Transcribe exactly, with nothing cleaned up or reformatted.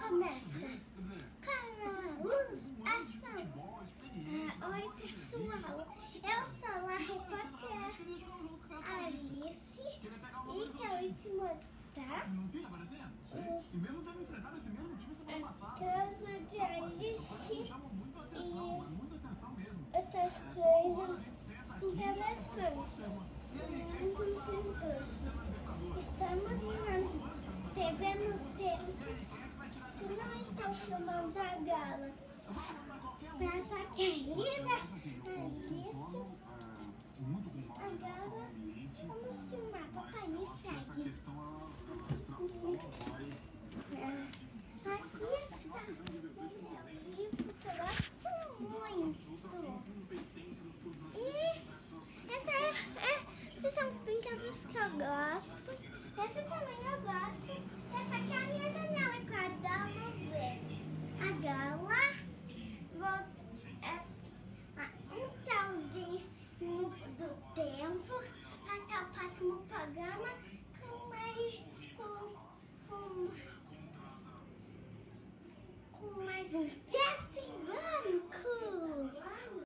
começa com a luz, ação. Ah, oi pessoal, eu sou a repórter Alice e quero te mostrar o E mesmo tendo enfrentado esse mesmo time semana passada. caso de Alice Chamam muita atenção, é muita atenção mesmo. outras coisas interessantes. Muito gostam. Estamos na T V no tempo que não estão filmando a gala. Essa querida Alice, a gala, vamos filmar. Papai, me segue. Aqui está o livro que eu gosto muito. E essa é, é, essas são brinquedos que eu gosto. Essa também eu gosto. Essa aqui é a minha janela que eu adoro ver. A gala. Vou, é, um tchauzinho do tempo. Até o próximo programa com mais, com, com, com mais um tempo.